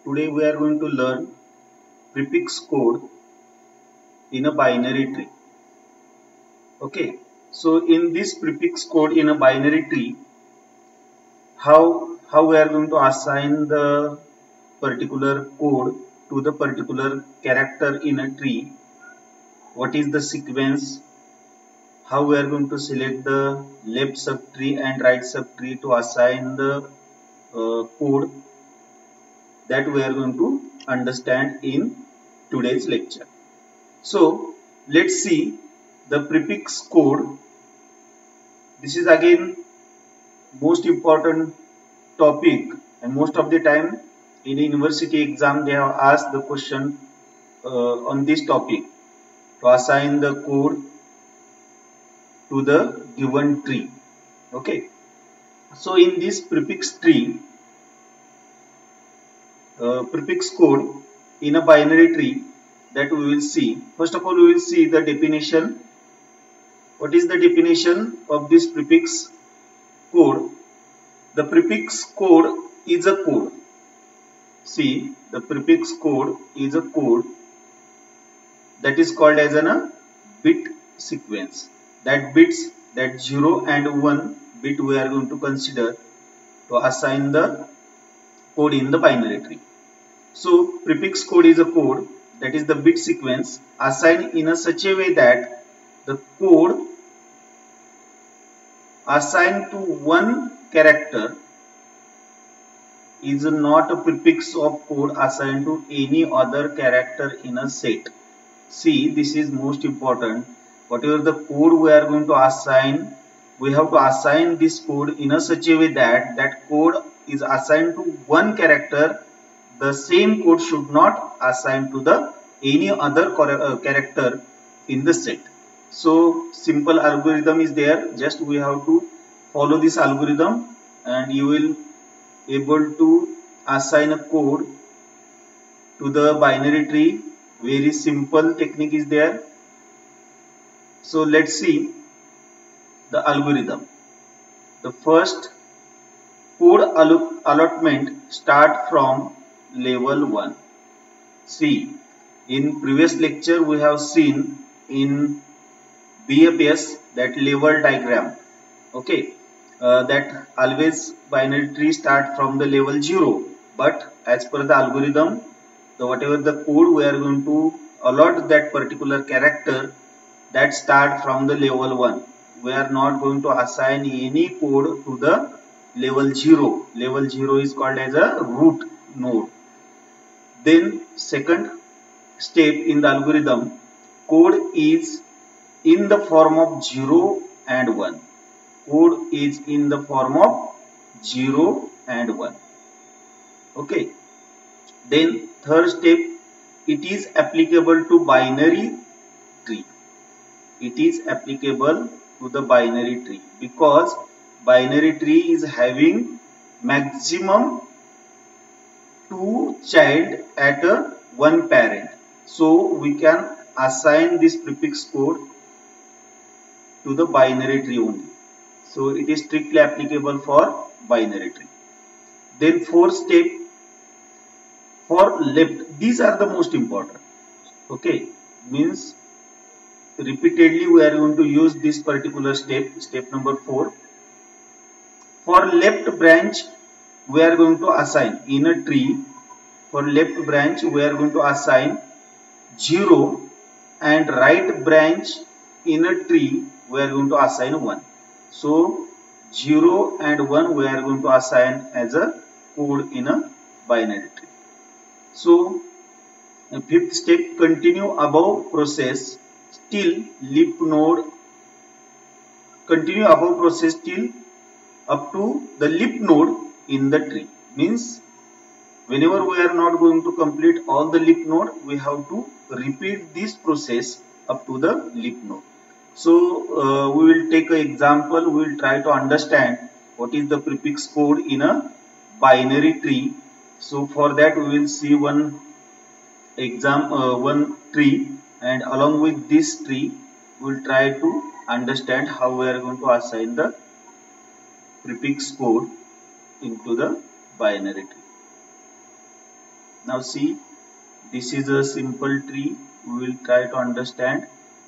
Today we are going to learn prefix code in a binary tree. Okay, so in this prefix code in a binary tree, how we are going to assign the particular code to the particular character in a tree, what is the sequence, how we are going to select the left subtree and right subtree to assign the code, that we are going to understand in today's lecture. So let's see the prefix code. This is again most important topic, and most of the time in a university exam they have asked the question on this topic to assign the code to the given tree. Okay, so in this prefix code in a binary tree, that we will see. First of all, we will see the definition. What is the definition of this prefix code? The prefix code is a code. See, the prefix code is a code that is called as a bit sequence. That bits, that 0 and 1 bit we are going to consider to assign the code in the binary tree. So prefix code is a code, that is the bit sequence, assigned in a such a way that the code assigned to one character is not a prefix of code assigned to any other character in a set. See, this is most important. Whatever the code we are going to assign, we have to assign this code in a such a way that that code is assigned to one character. The same code should not assign to the any other character in the set. So simple algorithm is there. Just we have to follow this algorithm, and you will able to assign a code to the binary tree. Very simple technique is there. So let's see the algorithm. The first code allotment start from level 1. See, in previous lecture we have seen in BFS that level diagram. Okay, that always binary tree start from the level 0, but as per the algorithm, the whatever the code we are going to allot that particular character, that start from the level 1. We are not going to assign any code to the level 0. Level 0 is called as a root node. Then second step in the algorithm, code is in the form of 0 and 1. Code is in the form of 0 and 1. Okay. Then third step, it is applicable to binary tree. It is applicable to the binary tree because binary tree is having maximum 2 child at a one parent. So we can assign this prefix code to the binary tree only. So it is strictly applicable for binary tree. Then fourth step, for left, these are the most important. Okay, means repeatedly we are going to use this particular step number 4. For left branch we are going to assign in a tree. For left branch we are going to assign 0, and right branch in a tree we are going to assign 1. So 0 and 1 we are going to assign as a code in a binary tree. So fifth step, continue above process till leaf node. Continue above process till up to the leaf node in the tree. Means whenever we are not going to complete all the leaf node, we have to repeat this process up to the leaf node. So we will take an example. We will try to understand what is the prefix code in a binary tree. So for that we will see one tree, and along with this tree we will try to understand how we are going to assign the prefix code into the binary tree. Now see, this is a simple tree. We will try to understand.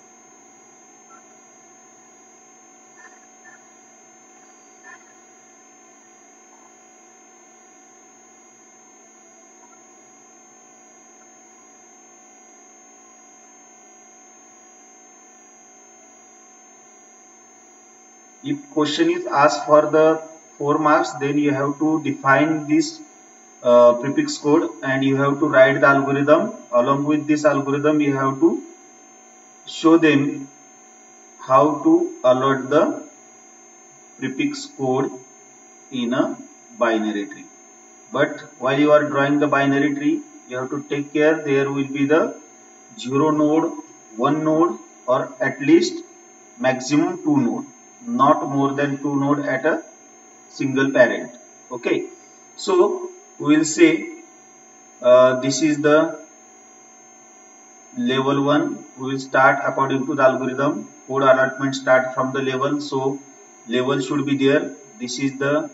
If question is asked for the 4 marks, then you have to define this prefix code and you have to write the algorithm. Along with this algorithm, you have to show them how to allot the prefix code in a binary tree. But while you are drawing the binary tree, you have to take care there will be the 0 node, 1 node, or at least maximum 2 node, not more than 2 node at a single parent. Okay, so we will say this is the level 1. We will start according to the algorithm. Code allotment start from the level, so level should be there. This is the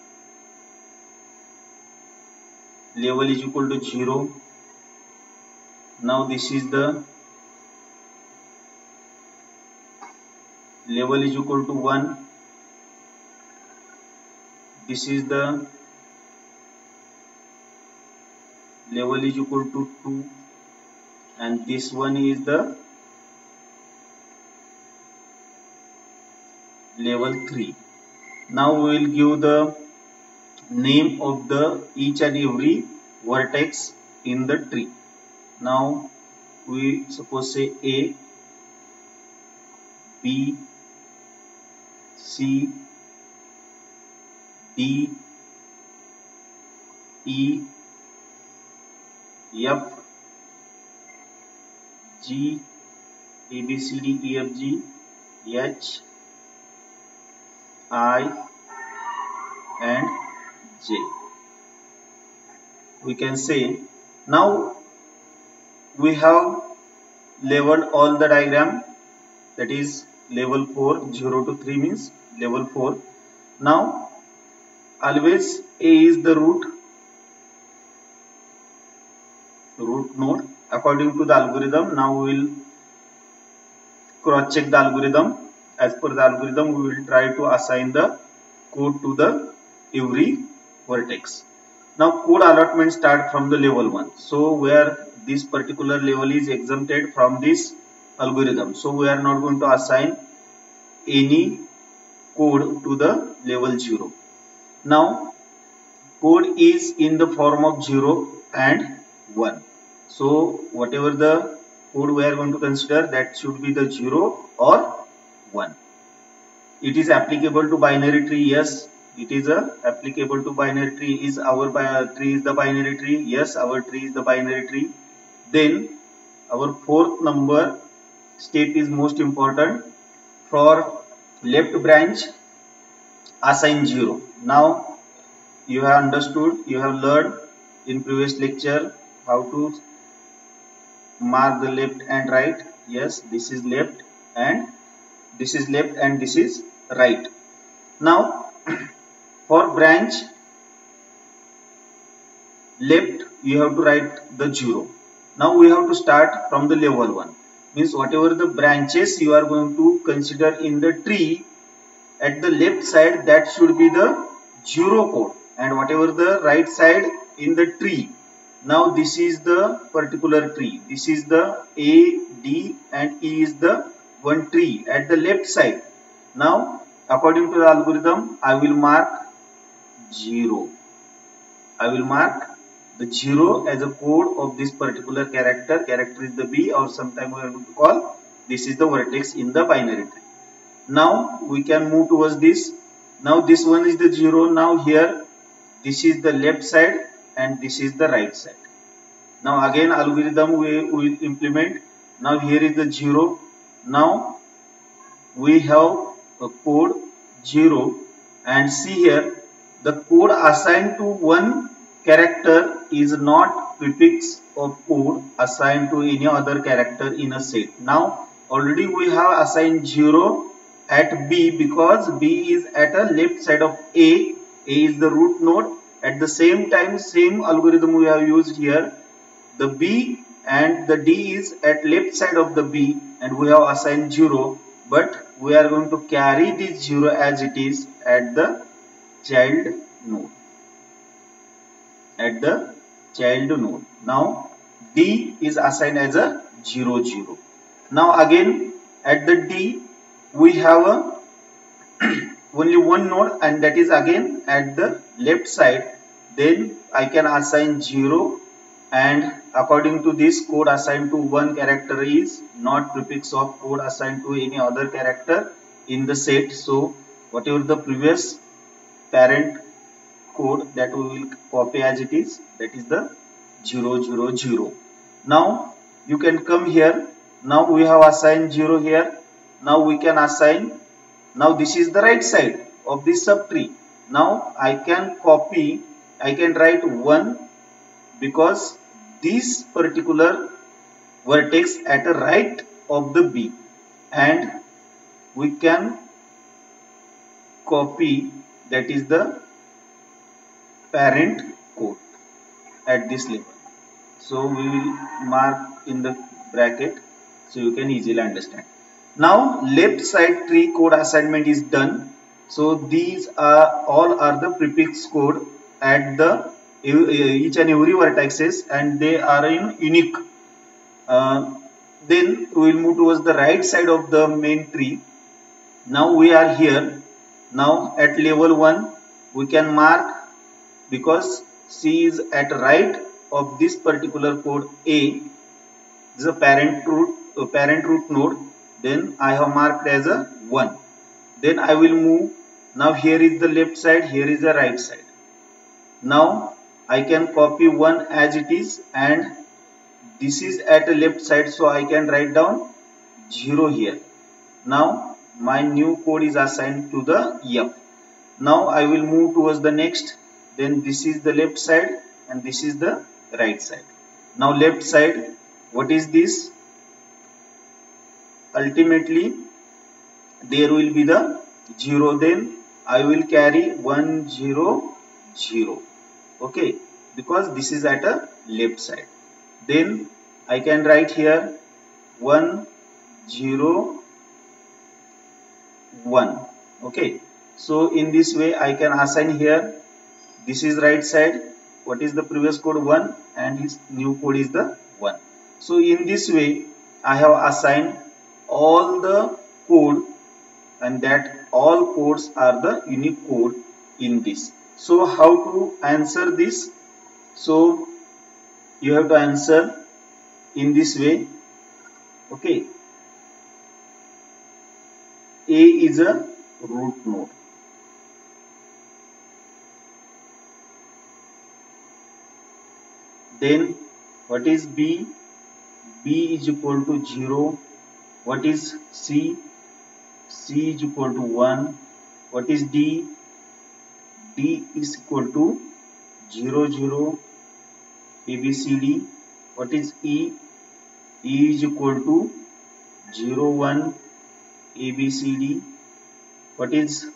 level is equal to 0. Now this is the level is equal to 1. This is the level is equal to 2, and this one is the level 3. Now we will give the name of the each and every vertex in the tree. Now we suppose say A, B, C, D, E, F, G, A, B, C, D, E, F, G, H, I, and J. We can say now we have labeled all the diagram, that is level 4, 0 to 3 means level 4. Now always A is the root node according to the algorithm. Now we will cross check the algorithm. As per the algorithm, we will try to assign the code to the every vertex. Now code allotment start from the level 1. So where this particular level is exempted from this algorithm, so we are not going to assign any code to the level 0. Now code is in the form of 0 and 1. So whatever the code we are going to consider, that should be the 0 or 1. It is applicable to binary tree. Yes, it is applicable to binary tree. Is our tree is the binary tree? Yes, our tree is the binary tree. Then our fourth number step is most important. For left branch, assign 0. Now you have understood, you have learned in previous lecture how to mark the left and right. Yes, this is left and this is left and this is right. Now for branch left, you have to write the 0. Now we have to start from the level 1. Means whatever the branches you are going to consider in the tree, at the left side that should be the 0 code, and whatever the right side in the tree. Now this is the particular tree. This is the A, D and E is the one tree at the left side. Now according to the algorithm, I will mark 0. I will mark the 0 as a code of this particular character. Character is the B, or sometimes we are going to call this is the vertex in the binary tree. Now we can move towards this. Now this one is the 0. Now here this is the left side and this is the right side. Now again algorithm we will implement. Now here is the 0. Now we have a code 0, and see here the code assigned to one character is not prefix of code assigned to any other character in a set. Now already we have assigned 0 at B because B is at a left side of A. A is the root node. At the same time, same algorithm we have used here. the B and the D is at left side of the B, and we have assigned 0, but we are going to carry this 0 as it is at the child node. Now D is assigned as a 0 0. Now again at the D we have a only one node, and that is again at the left side. Then I can assign 0, and according to this, code assigned to one character is not prefix of code assigned to any other character in the set. So whatever the previous parent code, that we will copy as it is, that is the 0 0 0. Now you can come here. Now we have assigned 0 here. Now we can assign, now this is the right side of this subtree. Now I can copy, I can write 1, because this particular vertex at the right of the B, and we can copy, that is the parent code at this level. So we will mark in the bracket so you can easily understand. Now left side tree code assignment is done. So these are all are the prefix code at the each and every vertices, and they are in unique. Then we will move towards the right side of the main tree. Now we are here. Now at level 1 we can mark, because C is at right of this particular code A, this is a parent root node. Then I have marked as a 1. Then I will move. Now here is the left side, here is the right side. Now I can copy 1 as it is, and this is at the left side, so I can write down 0 here. Now my new code is assigned to the F. Now I will move towards the next. Then this is the left side and this is the right side. Now left side, what is this? Ultimately there will be the 0. Then I will carry 1 0 0. Okay, because this is at a left side. Then I can write here 1 0 1. Okay, so in this way I can assign here, this is right side, what is the previous code 1, and his new code is the 1. So in this way I have assigned all the code, and that all codes are the unique code in this. So how to answer this? So you have to answer in this way. Okay, A is a root node. Then what is B? B is equal to 0. What is C? C is equal to 1. What is D? D is equal to 0 0 ABCD. What is E? E is equal to 0 1 ABCD. What is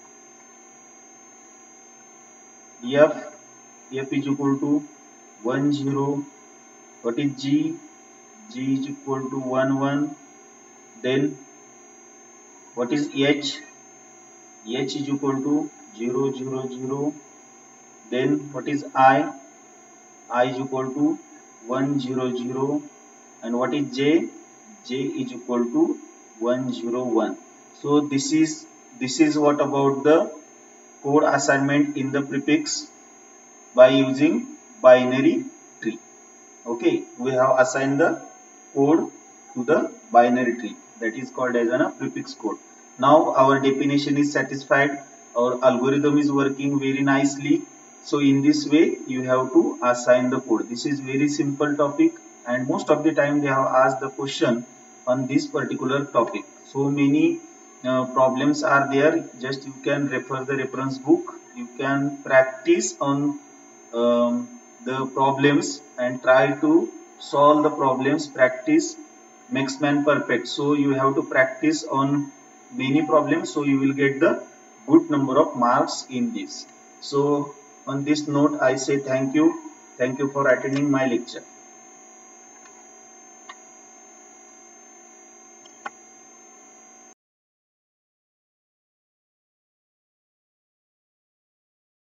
F? F is equal to 1 0. What is G? G is equal to 1 1. Then what is H? H is equal to 0 0 0. Then what is I? I is equal to 1 0 0. And what is J? J is equal to 1 0 1. So this is what about the code assignment in the prefix by using binary tree. Okay, we have assigned the code to the binary tree, that is called as a prefix code. Now our definition is satisfied, our algorithm is working very nicely. So in this way you have to assign the code. This is very simple topic, and most of the time they have asked the question on this particular topic. So many problems are there. Just you can refer the reference book, you can practice on the problems and try to solve the problems. Practice makes man perfect. So you have to practice on many problems, so you will get the good number of marks in this. So on this note I say thank you for attending my lecture.